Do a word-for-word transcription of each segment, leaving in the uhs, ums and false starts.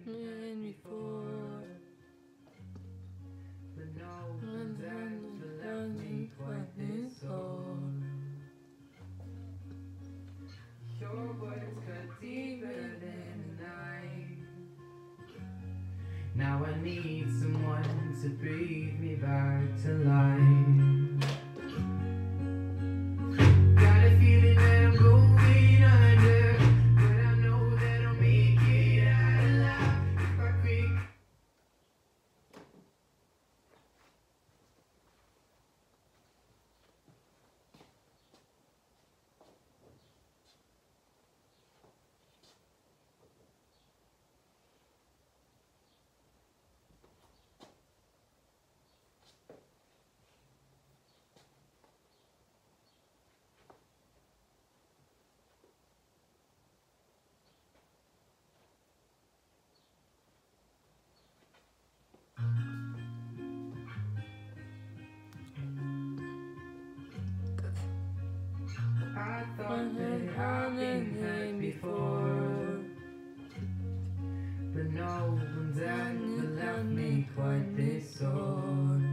been before, but no one's ever loved me quite this hard. Your words cut deeper than the night. Now I need someone to breathe me back to life. Got a feeling that I'm going under, but I know that I'll make it out alive if I quit. I thought that I've been hurt before, but no one's ever left me quite this hard.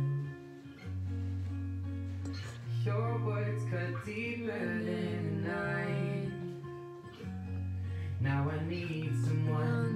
Your words cut deeper than the night. Now I need someone